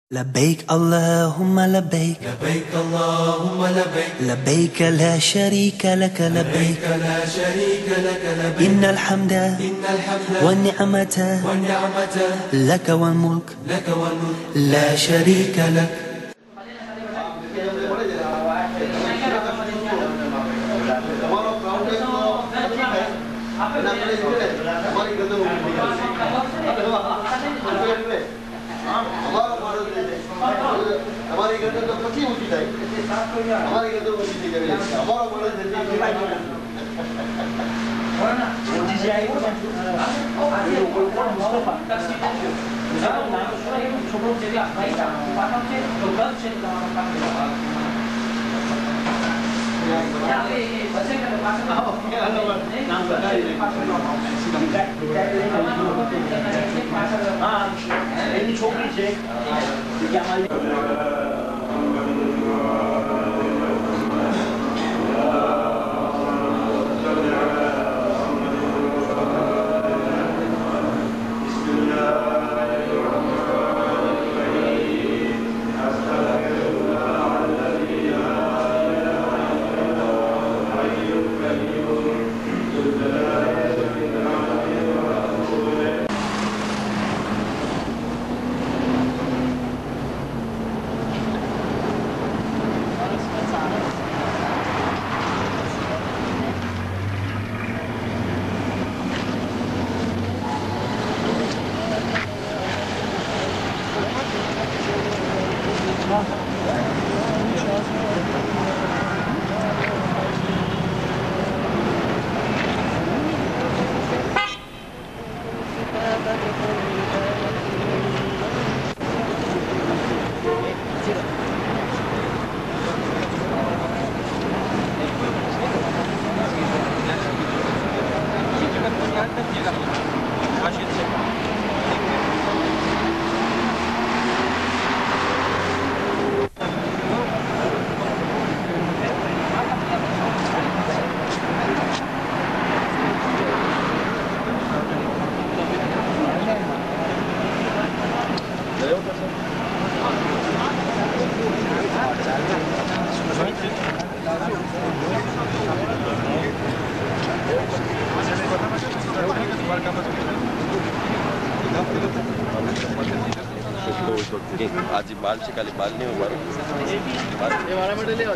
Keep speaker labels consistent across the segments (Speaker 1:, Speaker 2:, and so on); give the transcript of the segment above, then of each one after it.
Speaker 1: لبيك اللهم لبيك
Speaker 2: لبيك اللهم لبيك
Speaker 1: لبيك لا شريك لك
Speaker 2: لبيك لا شريك لك لبيك
Speaker 1: إن الحمد والنعمة لك والملك لا شريك لك.
Speaker 3: हमारे घर में तो पति होती है हमारे घर तो होती है हमारा बड़ा जल्दी ini छोकरी છે કે અમારી
Speaker 4: आज बाल से खाली बाल नहीं हुआ
Speaker 3: हमारा मॉडल ले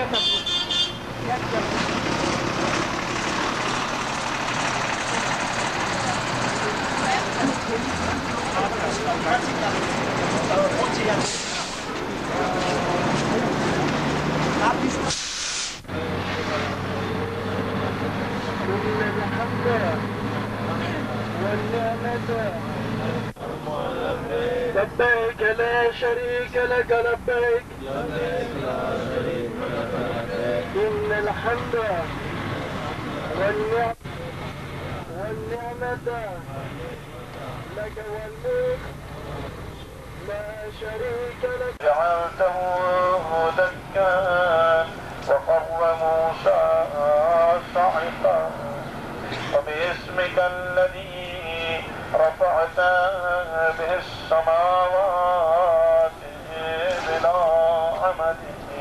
Speaker 5: لبيك لا شريك لك لبيك إن الحمد والنعمة لك والملك لا شريك لك. جعلته دكا وقر موسى صعقا وباسمك الذي رفعت به السماوات بلا عمد.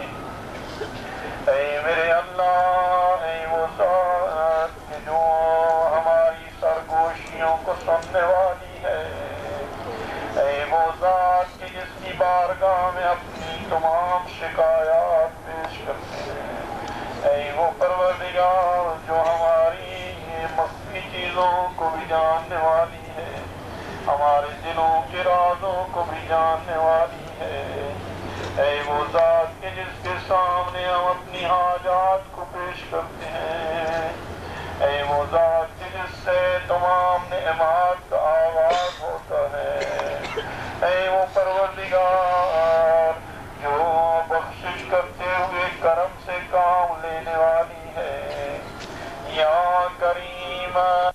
Speaker 5: اے میرے اللہ اے وہ ذات کہ جو ہماری سرگوشیوں کو سننے والی ہے، اے وہ ذات کہ جس کی بارگاہ میں اپنی تمام شکایات پیش کرتے ہیں، اے وہ پروردگار جو ہماری مخفی چیزوں کو بھی جاننے والی ہے، ہمارے دلوں کے رازوں کو بھی جاننے والی ہے، اے وہ ذات کہ جس کے سامنے ہم اپنی حاجات کو پیش کرتے ہیں، اے وہ ذات کہ جس سے تمام نعمات کا آغاز ہوتا ہے، اے وہ پروردگار جو بخشش کرتے ہوئے کرم سے کام لینے والی ہے، یا کریم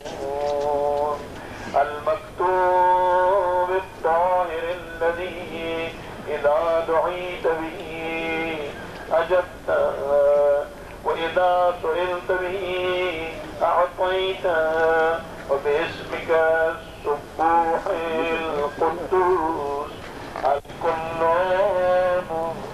Speaker 5: المكتوب الطاهر الذي إذا دعيت به أجبت وإذا سئلت به أعطيت وباسمك السبوح القدوس الكلام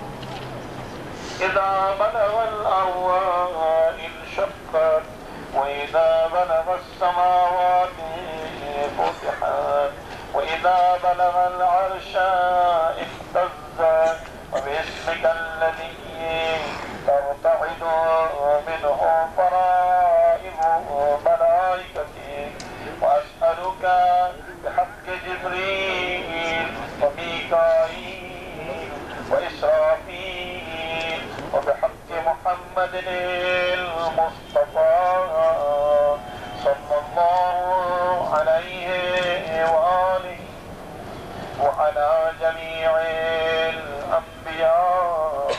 Speaker 5: إذا بلغ الأرواح انشقت وإذا بلغ السماوات فتحت وإذا بلغ العرش اهتزت وباسمك الذي ترتعد منه فرائض ملائكتك وأسألك بحق جبريل وميكائيل وإسرافيل وبحق محمد المصطفى صلى الله عليه وآله وعلى جميع الأنبياء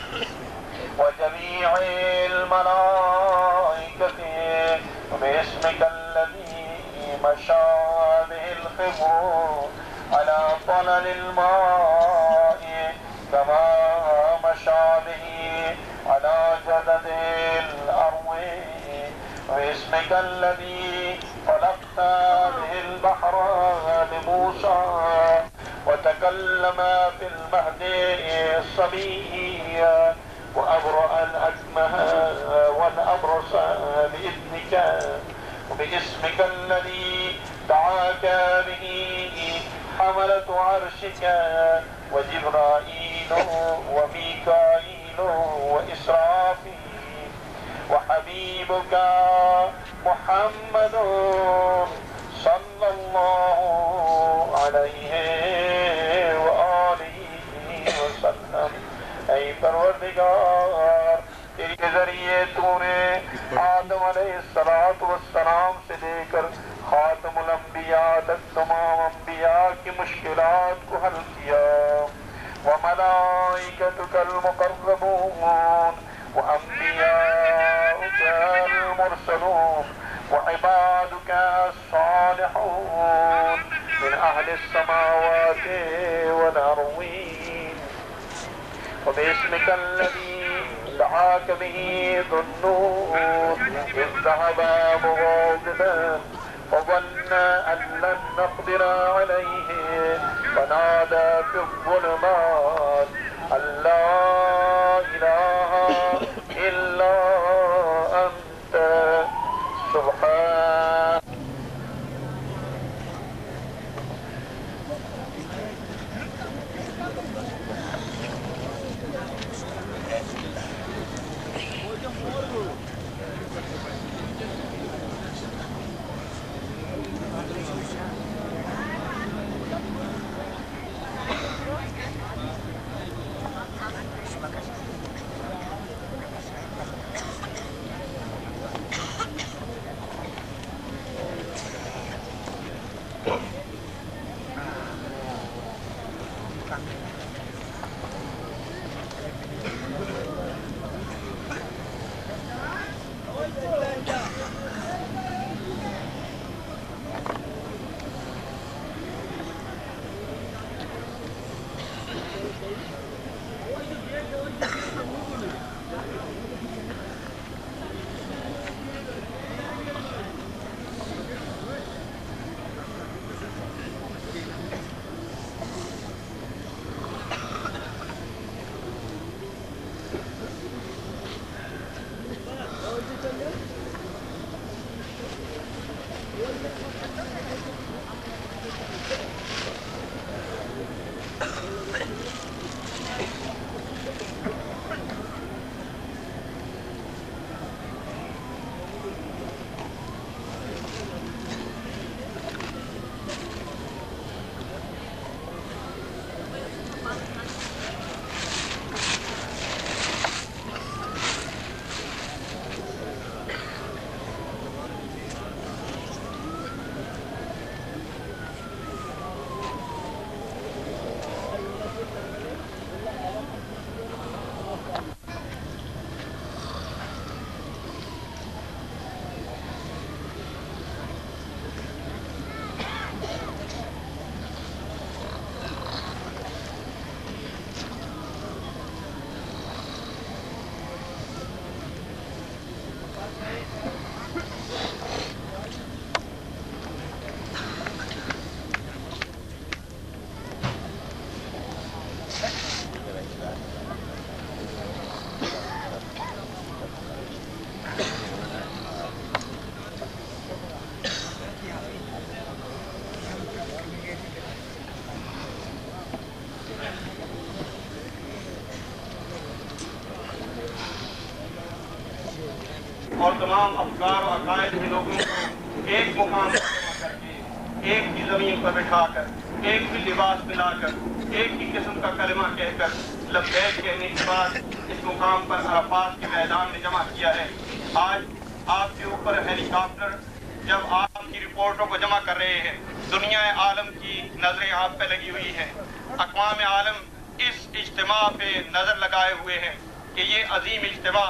Speaker 5: وجميع الملائكة وباسمك الذي مشى به الخبر على طلل الماء كما مشى به على جدد الأرض وباسمك الذي خلقت به البحر لموسى وتكلم في المهد الصبي وأبرأ الأكمه والأبرص بإذنك وباسمك الذي دعاك به حملة عرشك وجبرائيل وميكائيل وإسرافيل وحبيبك محمد صلى الله عليه وآله وسلم. اے پروردگار تیرے ذریعے تو نے آدم علیہ السلام سے لے کر خاتم الانبیاء تک تمام انبیاء کی مشکلات کو حل کیا. وملائکتک المقربون وأنبياؤك المرسلون وعبادك الصالحون من أهل السماوات والأرضين وباسمك الذي دعاك به ذو النور إذ ذهب مغاضبا فظن أن لن نقدر عليه فنادى في الظلمات أن لا إله إلا أنت سبحانك. और तमाम अफकार और अकायद के लोगों को एक मुकाम पर जमा करके, एक ही ज़मीन पर बिठाकर, एक ही लिबास मिलाकर, एक ही किस्म का कलमा कहकर लब्बैक कहने के बाद इस मुकाम पर अराफात के मैदान में जमा किया है। आज आपके ऊपर हेलीकॉप्टर जब आपकी रिपोर्टों को जमा कर रहे हैं, दुनिया आलम की नजरें आप पे लगी हुई हैं। अक़वाम आलम इस इज्तिमा पे नजर लगाए हुए हैं कि ये अजीम इज्तिमा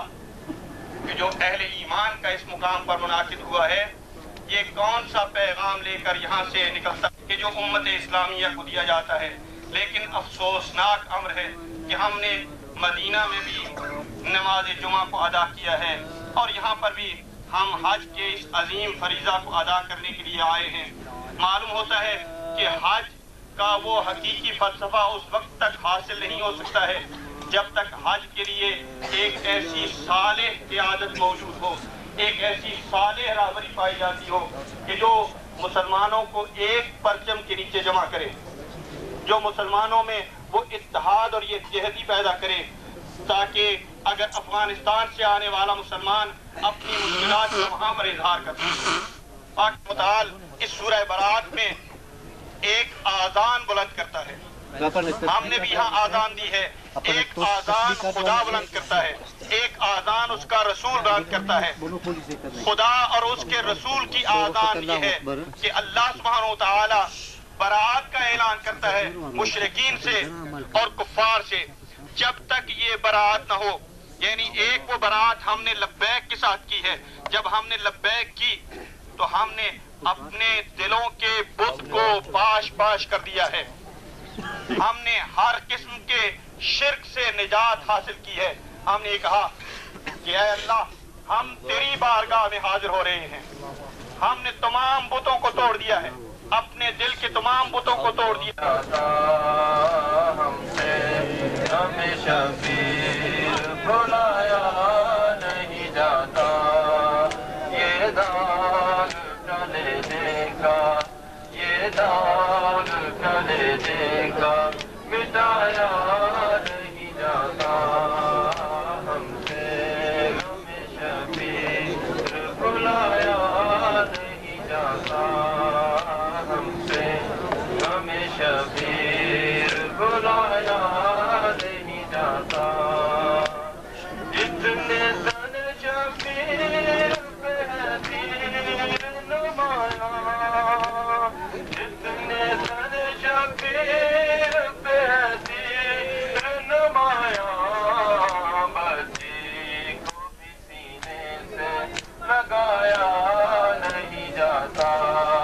Speaker 5: कि जो अहले ईमान का इस मुकाम पर मुनाकिद हुआ है, ये कौन सा पैगाम लेकर यहाँ से निकलता कि जो उम्मत इस्लामिया को दिया जाता है। लेकिन अफसोसनाक अम्र है कि हमने मदीना में भी नमाज जुमा को अदा किया है और यहाँ पर भी हम हज के इस अजीम फरीजा को अदा करने के लिए आए हैं। मालूम होता है कि हज का वो हकीकी फलसफा उस वक्त तक हासिल नहीं हो सकता है जब तक हज के लिए एक ऐसी सालेह क़यादत मौजूद हो, एक ऐसी सालेह रहबरी पाई जाती हो कि जो मुसलमानों को एक परचम के नीचे जमा करे, जो मुसलमानों में वो इत्तेहाद और ये इत्तेहादी पैदा करे, ताकि अगर अफगानिस्तान से आने वाला मुसलमान अपनी मुश्किलात को वहाँ पर इजहार कर सके। पाक मुताल इस सूरह बरात में एक आज़ान बुलंद करता है। हमने भी यहाँ आज़ान दी है। एक आज़ान खुदा बुलंद करता है, एक आज़ान उसका रसूल बुलंद करता है। खुदा और उसके रसूल की आज़ान ये है कि अल्लाह सुब्हानहू व तआला बरात का ऐलान करता है मुशरिकीन से और कुफ्फार से। जब तक ये बरात न हो, यानी एक वो बरात हमने लब्बैक के साथ की है। जब हमने लब्बैक की तो हमने अपने दिलों के बुत को पाश पाश कर दिया है। हमने हर किस्म के शिर्क से निजात हासिल की है। हमने कहा कि ऐ अल्लाह, हम तेरी बारगाह में हाजिर हो रहे हैं। हमने तमाम बुतों को तोड़ दिया है, अपने दिल के तमाम बुतों को तोड़ दिया। हमसे हमेशा भुलाया नहीं जाता, ये दाग टले देगा, ये दाग टले देगा, मिटाया नहीं जाता। हमसे हमेशा भुलाया नहीं जाता, हमसे हमेशा भुलाया नहीं जाता। जितने तन शबीर पे तीर नुमाया, जितने तन शबीर पे तीर नुमाया, बच्ची को भी सीने से लगाया नहीं जाता,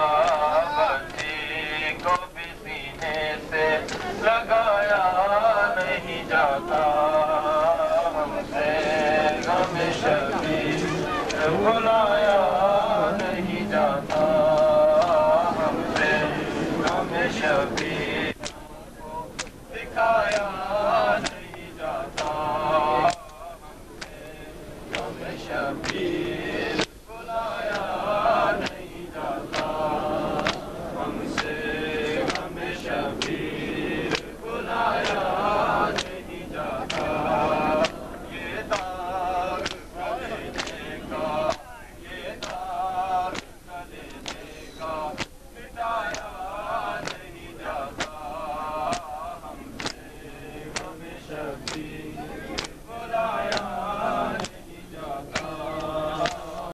Speaker 5: बच्ची को भी सीने से लगाया नहीं जाता। हमसे हमेशा भुला